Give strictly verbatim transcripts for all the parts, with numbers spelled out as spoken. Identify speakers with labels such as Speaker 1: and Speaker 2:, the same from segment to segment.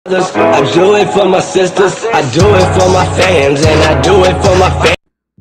Speaker 1: I do it for my sisters, I do it for my fans, and I do it for my fans.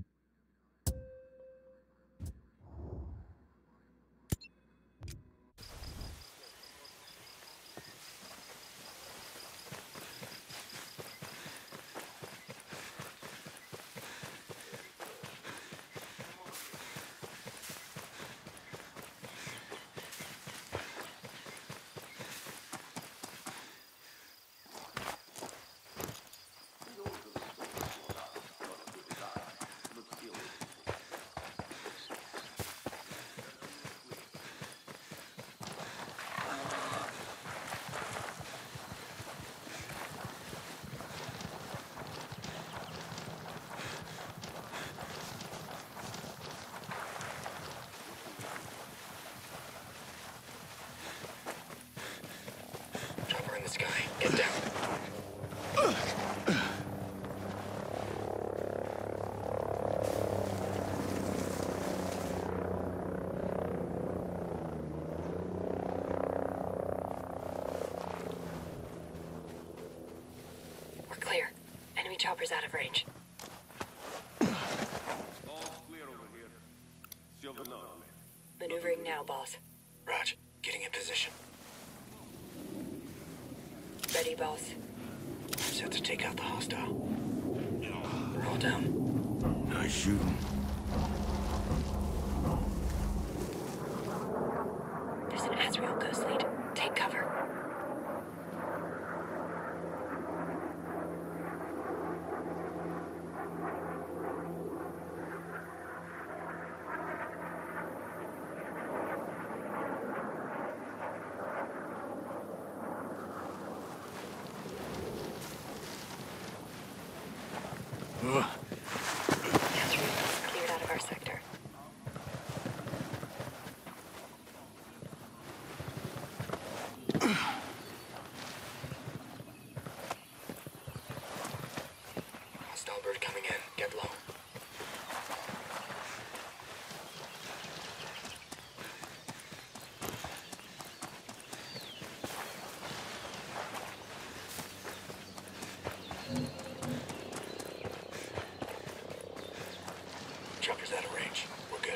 Speaker 2: Chopper in the sky. Get down. We're clear. Enemy chopper's out of range.
Speaker 3: All clear over here. Silver none.
Speaker 2: Maneuvering now, boss.
Speaker 4: Raj, getting in position.
Speaker 2: Ready, boss.
Speaker 4: Set to take out the hostile. We're all down.
Speaker 3: Nice shooting.
Speaker 2: There's an Azrael ghost lead. Take cover.
Speaker 3: Ugh.
Speaker 2: Azrael is cleared out of our sector.
Speaker 4: Hostile bird coming in. Get low. Chopper's out of range. We're good.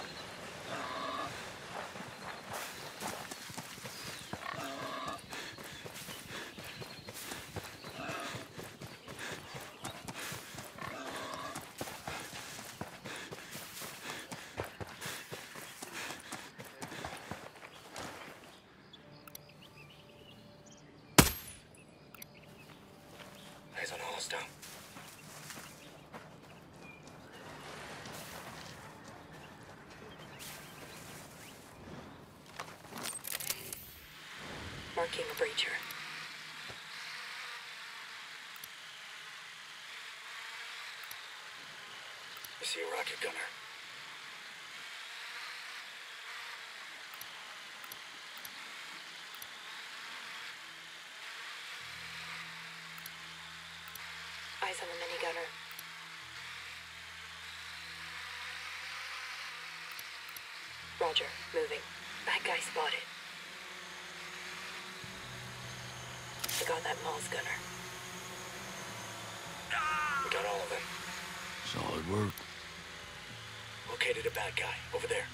Speaker 4: Eyes on a hostile.
Speaker 2: Marking a breacher.
Speaker 4: I see a rocket gunner.
Speaker 2: Eyes on the minigunner. Roger, moving. Bad guy spotted. I got that Maul's gunner.
Speaker 4: We got all of them.
Speaker 3: Solid work.
Speaker 4: Located a bad guy. Over there.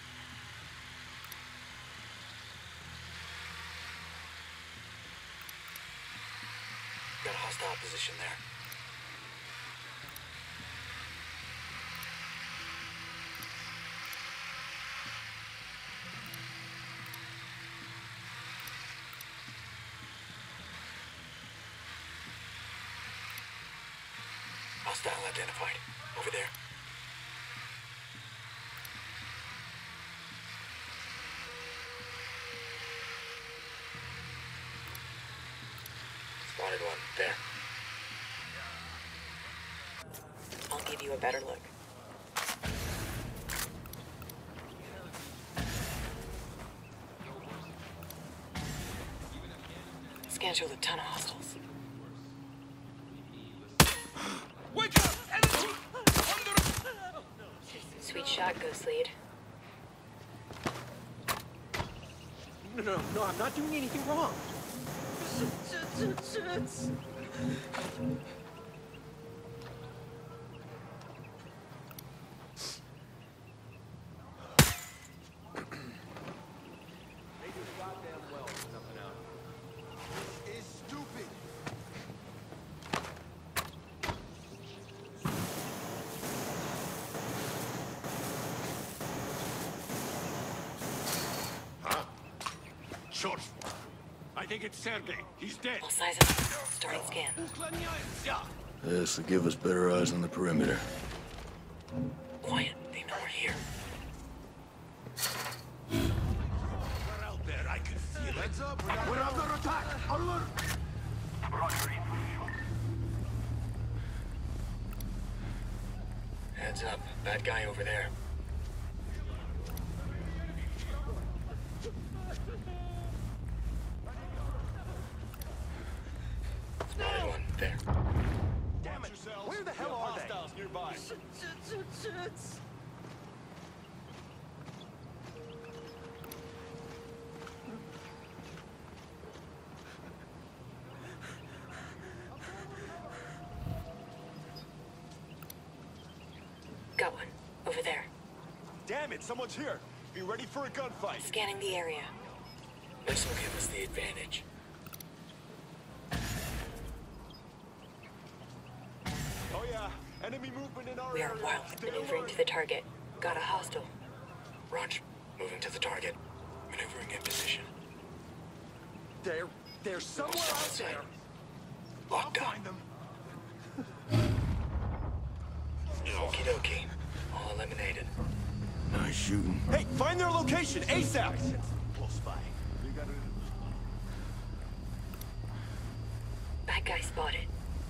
Speaker 4: Got a hostile position there. Hostile identified. Over there. Spotted one. There.
Speaker 2: I'll give you a better look. Scan shows a ton of hostiles.
Speaker 3: Wake up! Enemy! Under...
Speaker 2: Sweet shot, ghost lead.
Speaker 5: No, no, no, I'm not doing anything wrong. Just, just,
Speaker 3: Is stupid. Huh? Short. I think it's Sergei. He's dead.
Speaker 2: All sides up. Starting scan.
Speaker 5: This will give us better eyes on the perimeter.
Speaker 4: Quiet. They know we're here.
Speaker 3: We're out there. I can feel it. Heads up. We're, we're under attack. Alert.
Speaker 4: Heads up. Bad guy over there. Spotted one. There.
Speaker 3: Damn it. Where the hell are they? Nearby.
Speaker 2: Got one. Over there.
Speaker 3: Damn it. Someone's here. Be ready for a gunfight.
Speaker 2: Scanning the area.
Speaker 4: This will give us the advantage.
Speaker 3: Oh yeah. Enemy movement in our
Speaker 2: We are
Speaker 3: area.
Speaker 2: wildly
Speaker 3: Stay
Speaker 2: maneuvering
Speaker 3: alert.
Speaker 2: to the target. Got a hostile.
Speaker 4: Roger. Moving to the target. Maneuvering in position.
Speaker 3: They're, they're somewhere out there.
Speaker 4: Locked down.
Speaker 3: Find them.
Speaker 4: Okie dokie. All eliminated.
Speaker 5: Nice shooting.
Speaker 3: Hey, find their location ASAP. Close by.
Speaker 2: Bad guy spotted.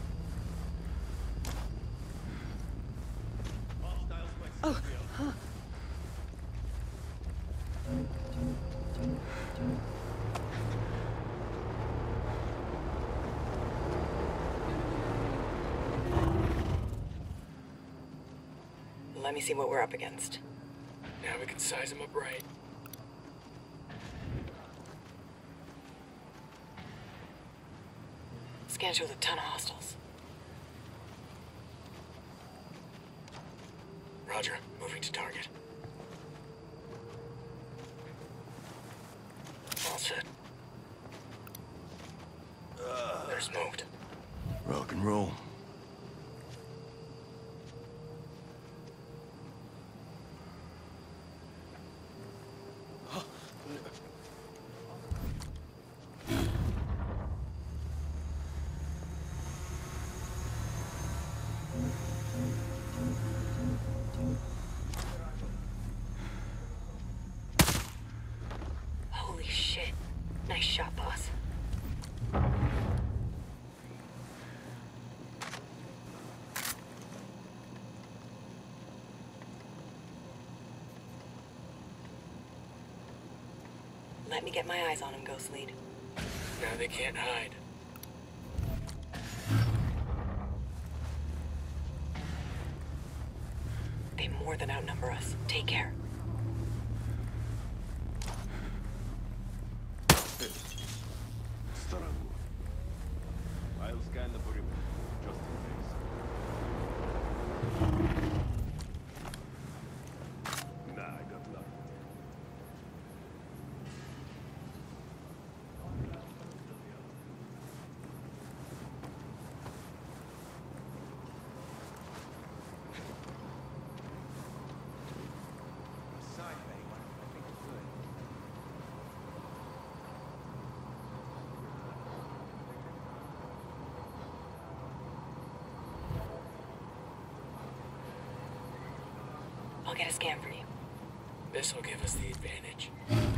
Speaker 2: Let me see what we're up against.
Speaker 4: Now we can size him up right.
Speaker 2: Scans with a ton of hostiles.
Speaker 4: Roger. Moving to target. All set. They're smoked.
Speaker 5: Rock and roll.
Speaker 2: Holy shit. Nice shot, boss. Let me get my eyes on him, Ghost Lead.
Speaker 4: Now they can't hide.
Speaker 2: They more than outnumber us. Take care.
Speaker 3: I'll scan the perimeter, just in case. Nah, I got nothing.
Speaker 2: I'll get a scan for you.
Speaker 4: This will give us the advantage.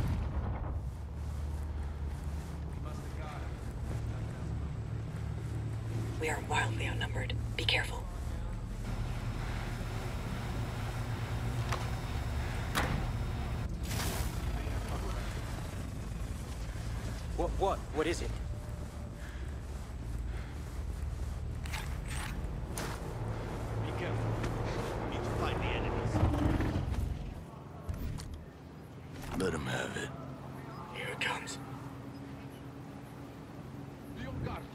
Speaker 2: We are wildly outnumbered. Be careful.
Speaker 6: What, what? What is it?
Speaker 3: Be careful. We need to find the enemies.
Speaker 5: Let him have it.
Speaker 4: Here it comes.
Speaker 3: Leon Guard.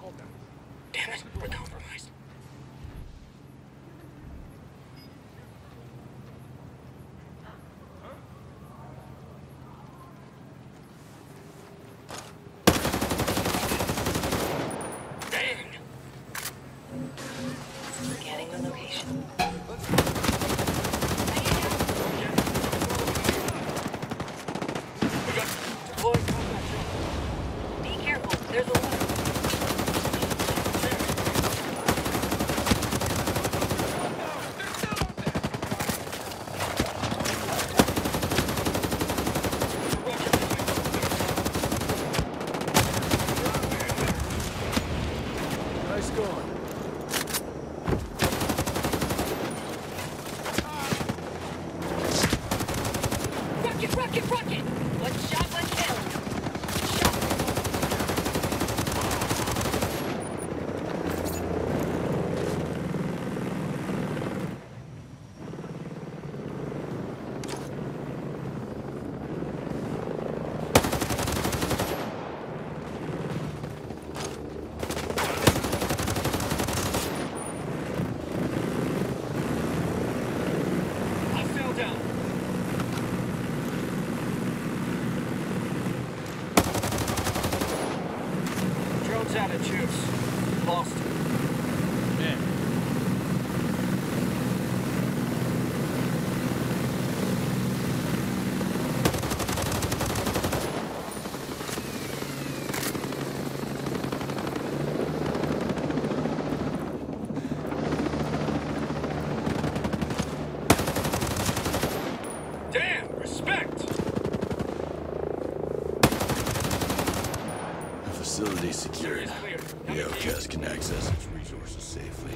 Speaker 2: Be careful, there's a ladder.
Speaker 5: Nice going.
Speaker 2: Rocket, rocket, rocket! One shot, one kill.
Speaker 4: Hostile down. Drone's out of juice. Lost. Yeah. Damn! Respect!
Speaker 5: The facility's secured. The outcast can access its resources safely.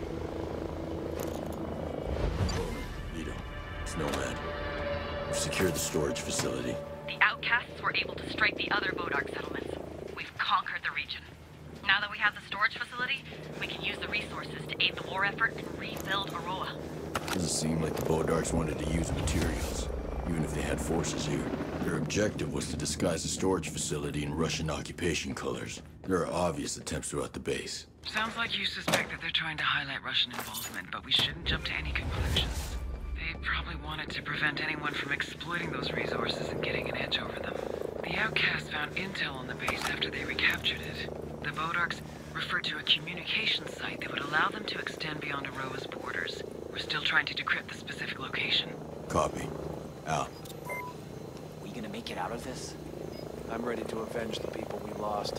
Speaker 5: Bowman, Vito, it's Nomad. We've secured the storage facility.
Speaker 7: The outcasts were able to strike the other Bodark settlements. We've conquered the region. Now that we have the storage facility, we can use the resources to aid the war effort and rebuild Aroa.
Speaker 5: Doesn't seem like the Bodarks wanted to use materials, even if they had forces here. Their objective was to disguise the storage facility in Russian occupation colors. There are obvious attempts throughout the base.
Speaker 8: Sounds like you suspect that they're trying to highlight Russian involvement, but we shouldn't jump to any conclusions. They probably wanted to prevent anyone from exploiting those resources and getting an edge over them. The outcasts found intel on the base after they recaptured it. The Bodarks referred to a communication site that would allow them to extend beyond Aroa's borders. We're still trying to decrypt the specific location.
Speaker 5: Copy. Out.
Speaker 6: We gonna make it out of this? I'm ready to avenge the people we lost.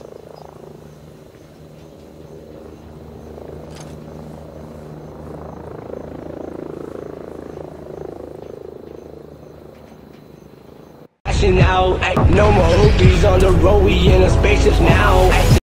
Speaker 1: Out, no more hoopies on the road, we in a spaceship now.